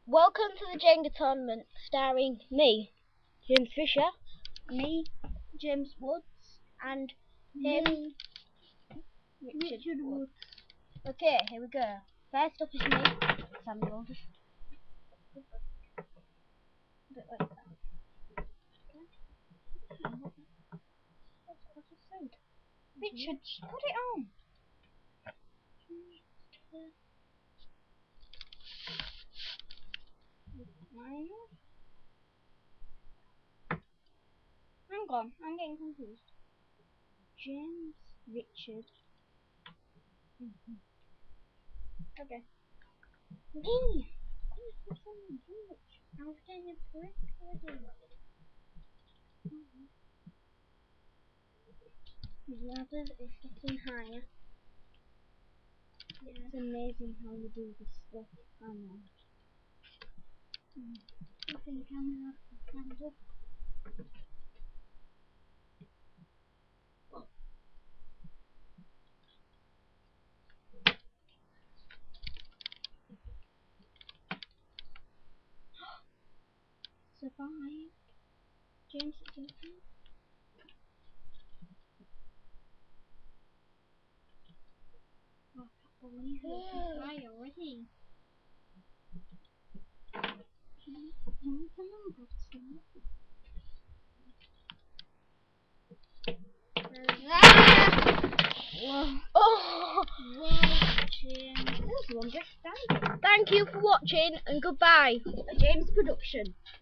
Welcome to the Jenga tournament, starring me, James Fisher, me, James Woods, and him, me, Richard Woods. Okay, here we go. First up is me, Samuel. Just a bit like that. What's the sound? Richard, just put it on. Hang on, I'm getting confused. James, Richard. Okay. Me. I was getting a brick already. The ladder is getting higher. Yeah. It's amazing how you do this stuff. I know. I think I'm gonna have to candle. Survive. James, it's your turn. Oh, I can't believe it. I can fly already. Oh! Wow, James. That was one big stand. Thank you for watching and goodbye. A James production.